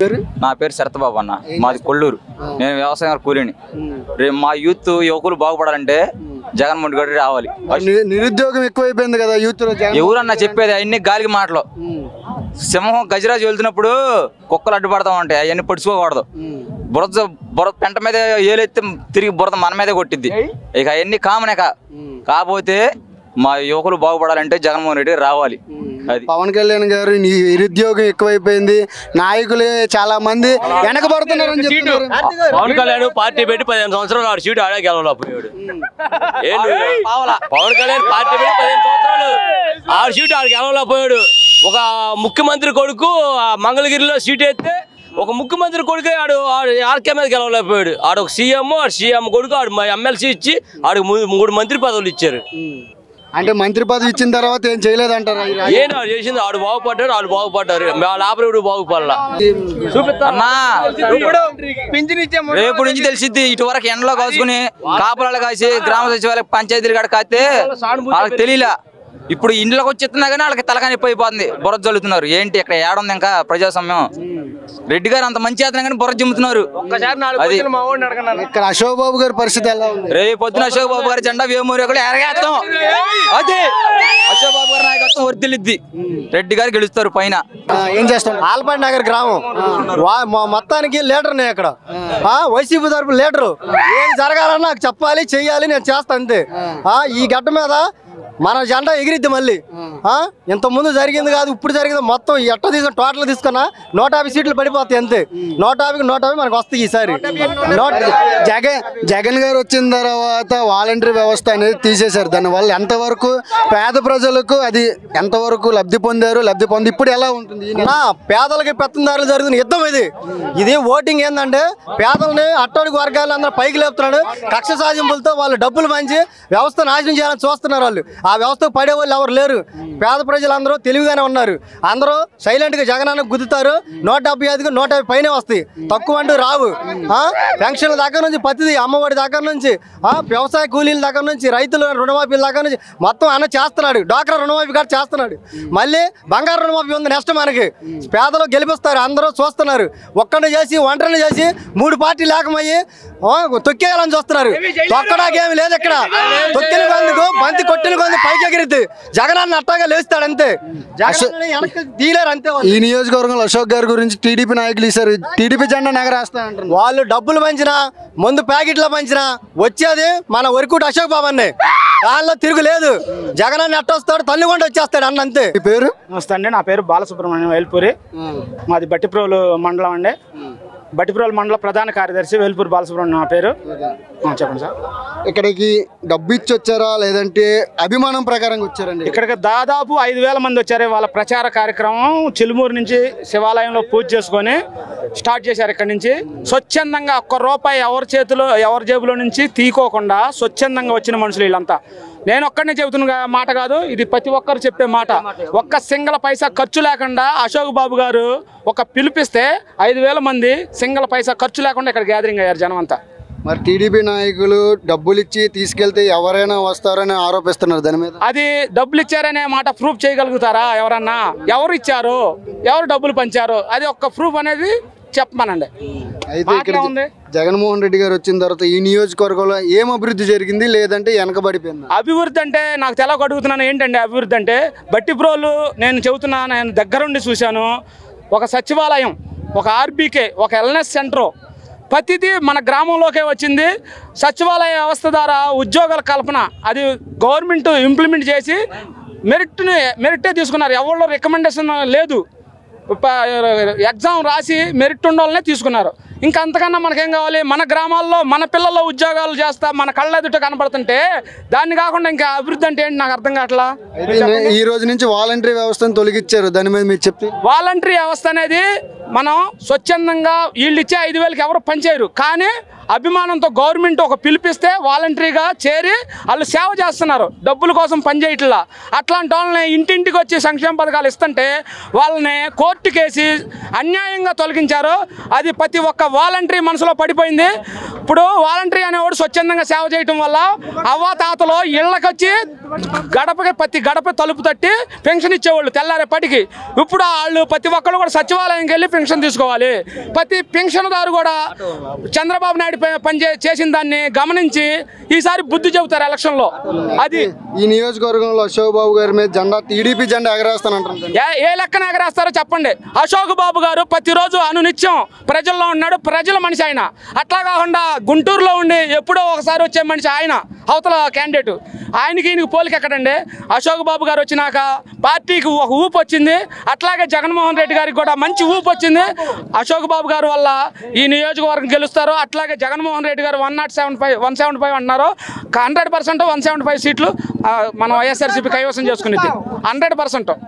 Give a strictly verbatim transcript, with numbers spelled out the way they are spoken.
నా పేరు శరతబాబు అన్న, మాది కొల్లూరు. నేను వ్యవసాయం కూలీని. రేపు మా యూత్ యువకులు బాగుపడాలంటే జగన్మోహన్ రెడ్డి రావాలి. నిరుద్యోగం ఎక్కువైపోయింది కదా యూత్ లో. ఎవరన్నా చెప్పేది అన్ని గాలికి మాటలు. సింహం గజరాజు వెళ్తున్నప్పుడు కుక్కలు అడ్డుపడతా ఉంటాయి, అవన్నీ పడుచుకోకూడదు. బురద బురద పెంట మీద ఏలెత్తి తిరిగి బురద మన మీదే కొట్టిద్ది. ఇక అవన్నీ కామనే. కాకపోతే మా యువకులు బాగుపడాలంటే జగన్మోహన్ రెడ్డి రావాలి. అది పవన్ కళ్యాణ్ గారు నిరుద్యోగం ఎక్కువైపోయింది, నాయకులు చాలా మంది వెనకబడుతున్నారు. పవన్ కళ్యాణ్ పార్టీ పెట్టి పదిహేను సంవత్సరాలు ఆడు సీటు ఆడే గెలవలేకపోయాడు. పవన్ కళ్యాణ్ పార్టీ పెట్టి పదిహేను సంవత్సరాలు ఆడు సీటు ఆడు గెలవలేకపోయాడు. ఒక ముఖ్యమంత్రి కొడుకు మంగళగిరిలో సీటు ఎత్తే ఒక ముఖ్యమంత్రి కొడుకు ఆడు ఆర్కే మీద గెలవలేకపోయాడు. ఆడు ఒక సీఎం, ఆడు సీఎం కొడుకు ఆడు ఎమ్మెల్సీ ఇచ్చి ఆడికి మూడు మంత్రి పదవులు ఇచ్చారు. అంటే మంత్రి పదవి ఇచ్చిన తర్వాత ఏం చేయలేదంటారా? ఏం చేసింది? ఆడు బాగుపడ్డాడు, వాళ్ళు బాగుపడ్డారు, వాళ్ళ ఆపరేడు బాగుపడాలా. రేపు నుంచి తెలిసిద్ది. ఇటు వరకు ఎండలో కాసుకుని కాపురాలు కాసి గ్రామ సచివాలయ పంచాయతీలు కాడ కాస్తే వాళ్ళకి తెలియలే. ఇప్పుడు ఇంట్లోకి వచ్చేస్తున్నా కానీ వాళ్ళకి తలకాని అయిపోతుంది. బుర్ర జల్లుతున్నారు. ఏంటి ఇక్కడ ఏడుంది ఇంకా ప్రజాస్వామ్యం? రెడ్డి గారు అంత మంచి చేస్తున్నా కానీ బుర్ర జిమ్ముతున్నారు. ఇక్కడ అశోక్ బాబు గారి పరిస్థితి ఎలా ఉంది? రేపు పొద్దున అశోక్ బాబు గారి జెండా వేమూరి ఎరగేస్తాం. అదే అశోక్ బాబు గారి నాయకత్వం వర్దిల్లిద్ది. రెడ్డి గారు గెలుస్తారు పైన. ఏం చేస్తాం? ఆల్పాటి నగర్ గ్రామం మొత్తానికి లీడర్ నే ఇక్కడ. వైసీపీ తరపు లీడరు. ఏం జరగాలని నాకు చెప్పాలి, చెయ్యాలి, నేను చేస్తా అంతే. ఈ గడ్డ మీద మన జెండా ఎగిరిద్ది మళ్ళీ. ఇంత ముందు జరిగింది కాదు, ఇప్పుడు జరిగింది. మొత్తం ఎట్ట తీసుకుని టోటల్ తీసుకున్నా నూట యాభై సీట్లు పడిపోతాయి అంతే. నూట యాభైకి నూట యాభై మనకు వస్తాయి ఈసారి. జగన్ జగన్ గారు వచ్చిన తర్వాత వాలంటరీ వ్యవస్థ అనేది తీసేశారు. దానివల్ల ఎంతవరకు పేద ప్రజలకు అది ఎంతవరకు లబ్ధి పొందారు, లబ్ధి పొంది ఇప్పుడు ఎలా ఉంటుంది? పేదలకి పెత్తందారులు జరుగుతున్న యుద్ధం ఇది. ఇది ఓటింగ్ ఏంటంటే పేదలని అట్టడుగు వర్గాలు అందరూ పైకి లేపుతున్నాడు. కక్ష సాధింపులతో వాళ్ళు డబ్బులు పంచి వ్యవస్థ నాశనం చేయాలని చూస్తున్నారు. వాళ్ళు ఆ వ్యవస్థకు పడే వాళ్ళు ఎవరు లేరు. పేద ప్రజలందరూ తెలివిగానే ఉన్నారు. అందరూ సైలెంట్ గా జగనాన్ని గుద్దుతారు. నూట డెబ్బై ఐదుకు నూట యాభై పైన వస్తాయి, తక్కువ అంటూ రావు. పెన్షన్ల దగ్గర నుంచి ప్రతిదీ, అమ్మఒడి దగ్గర నుంచి, వ్యవసాయ కూలీల దగ్గర నుంచి, రైతుల రుణమాఫీల దగ్గర నుంచి మొత్తం అన్న చేస్తున్నాడు. డాక్టర్ రుణమాఫీ కూడా చేస్తున్నాడు. మళ్ళీ బంగారు రుణమాఫీ ఉంది నెక్స్ట్ మనకి. పేదలు గెలిపిస్తారు, అందరూ చూస్తున్నారు. ఒక్కడిని చేసి ఒంటరిని చేసి మూడు పార్టీలు ఏకమయ్యి తొక్కేయాలని చూస్తున్నారు. తొక్కడాకేమి లేదు ఇక్కడ. తొక్కిన కొందుకు బంతి కొట్టిన కొందుకు పైకి ఎగిరిద్ది. జగనాన్ని అట్టాగా లేస్తాడు అంతే. తీలేరు అంతే. ఈ నియోజకవర్గంలో అశోక్ గారి గురించి టీడీపీ నాయకులు ఈసారి టీడీపీ జెండా నగరేస్తా అంటారు. వాళ్ళు డబ్బులు పంచినా, ముందు ప్యాకెట్లో పంచినా వచ్చేది మన వరకుటి అశోక్ బాబు అన్నే. దానిలో తిరుగులేదు. జగనాన్ని అట్టొస్తాడు, తల్లిగొండ వచ్చేస్తాడు అన్న అంతే. మీ పేరు? నమస్తే అండి, నా పేరు బాలసుబ్రహ్మణ్యం వేల్పూరి. మాది బట్టిప్రోలు మండలం అండి. బట్టిప్రోలు మండల ప్రధాన కార్యదర్శి వేల్పూరి బాలసుబ్రహ్మణ్యం నా పేరు. చెప్పండి సార్. ఇక్కడికి డబ్బు ఇచ్చి వచ్చారా లేదంటే అభిమానం ప్రకారంగా వచ్చారండి? ఇక్కడికి దాదాపు ఐదు వేల మంది వచ్చారు. వాళ్ళ ప్రచార కార్యక్రమం చిలుమూరు నుంచి శివాలయంలో పూజ చేసుకొని స్టార్ట్ చేశారు. ఇక్కడ నుంచి స్వచ్ఛందంగా ఒక్క రూపాయి ఎవరి చేతిలో ఎవరి జేబులో నుంచి తీకోకుండా స్వచ్ఛందంగా వచ్చిన మనుషులు వీళ్ళంతా. నేను ఒక్కడనే చెబుతున్న మాట కాదు, ఇది ప్రతి ఒక్కరు చెప్పే మాట. ఒక్క సింగల్ పైసా ఖర్చు లేకుండా అశోక్ బాబు గారు ఒక పిలిపిస్తే ఐదు వేల మంది సింగల్ పైసా ఖర్చు లేకుండా ఇక్కడ గ్యాదరింగ్ అయ్యారు జనం అంతా. మరి టీడీపీ నాయకులు డబ్బులు ఇచ్చి తీసుకెళ్తే ఎవరైనా వస్తారని ఆరోపిస్తున్నారు. దాని మీద అది డబ్బులు ఇచ్చారనే మాట ప్రూఫ్ చేయగలుగుతారా ఎవరన్నా? ఎవరు ఇచ్చారు, ఎవరు డబ్బులు పంచారు, అది ఒక్క ప్రూఫ్ అనేది చెప్పమనండి. అయితే ఇక్కడ జగన్మోహన్ రెడ్డి గారు వచ్చిన తర్వాత ఈ నియోజకవర్గంలో ఏం అభివృద్ధి జరిగింది లేదంటే వెనకబడిపోయింది? అభివృద్ధి అంటే నాకు తెలవక అడుగుతున్నాను. ఏంటంటే అభివృద్ధి అంటే బట్టిప్రోలు నేను చెబుతున్నా, నేను దగ్గరుండి చూశాను. ఒక సచివాలయం, ఒక ఆర్బీకే, ఒక వెల్నెస్ సెంటర్, ప్రతిదీ మన గ్రామంలోకే వచ్చింది. సచివాలయ వ్యవస్థ ద్వారా ఉద్యోగాల కల్పన అది గవర్నమెంట్ ఇంప్లిమెంట్ చేసి మెరిట్ని మెరిటే తీసుకున్నారు. ఎవరిలో రికమెండేషన్ లేదు. ఎగ్జామ్ రాసి మెరిట్ ఉండాలనే తీసుకున్నారు. ఇంకా అంతకన్నా మనకేం కావాలి? మన గ్రామాల్లో మన పిల్లల్లో ఉద్యోగాలు చేస్తా మన కళ్ళ ఎదుట కనపడుతుంటే దాన్ని కాకుండా ఇంకా అభివృద్ధి అంటే ఏంటి నాకు అర్థం కావట్లా. ఈ రోజు నుంచి వాలంటరీ వ్యవస్థను తొలగించారు. దాని మీద మీరు చెప్తే వాలంటరీ వ్యవస్థ అనేది మనం స్వచ్ఛందంగా వీళ్ళు ఇచ్చే ఐదు వేలకి ఎవరు పనిచేయరు. కానీ అభిమానంతో గవర్నమెంట్ ఒక పిలిపిస్తే వాలంటరీగా చేరి వాళ్ళు సేవ చేస్తున్నారు. డబ్బుల కోసం పనిచేయట్లా. అట్లాంటి వాళ్ళని ఇంటింటికి వచ్చి సంక్షేమ పథకాలు ఇస్తుంటే వాళ్ళని కోర్టుకేసి అన్యాయంగా తొలగించారు. అది ప్రతి ఒక్క వాలంటరీ మనసులో పడిపోయింది. ఇప్పుడు వాలంటరీ అనేవాడు స్వచ్ఛందంగా సేవ చేయటం వల్ల అవ్వ తాతలో ఇళ్ళకొచ్చి గడపకి ప్రతి గడప తలుపు తట్టి పెన్షన్ ఇచ్చేవాళ్ళు తెల్లారేపటికి. ఇప్పుడు వాళ్ళు ప్రతి ఒక్కళ్ళు కూడా సచివాలయంకి వెళ్ళి పెన్షన్ తీసుకోవాలి. ప్రతి పెన్షన్దారు కూడా చంద్రబాబు నాయుడు పని చేసిన దాన్ని గమనించి ఈసారి బుద్ధి చెబుతారు ఎలక్షన్లో. అది ఈ నియోజకవర్గంలో అశోక్ బాబు గారి మీద జెండా టీడీపీ జెండా ఎగరేస్తానంటారు. ఏ లెక్కన ఎగరేస్తారో చెప్పండి. అశోక్ బాబు గారు ప్రతిరోజు అనునిత్యం ప్రజల్లో ఉన్నాడు, ప్రజల మనిషి ఆయన. అట్లా కాకుండా గుంటూరులో ఉండి ఎప్పుడో ఒకసారి వచ్చే మనిషి ఆయన, అవతల క్యాండిడేట్. ఆయనకి ఈయనకి పోలిక ఎక్కడండి? అశోక్ బాబు గారు వచ్చినాక పార్టీకి ఒక ఊపు వచ్చింది, అట్లాగే జగన్మోహన్ రెడ్డి గారికి కూడా మంచి ఊపు వచ్చింది. అశోక్ బాబు గారు వల్ల ఈ నియోజకవర్గం గెలుస్తారు. అట్లాగే జగన్మోహన్ రెడ్డి గారు one not seven five one seventy five అంటున్నారు. Hundred percent one seventy five సీట్లు మనం వైఎస్ఆర్సీపీ కైవసం చేసుకునేది హండ్రెడ్ పర్సెంట్.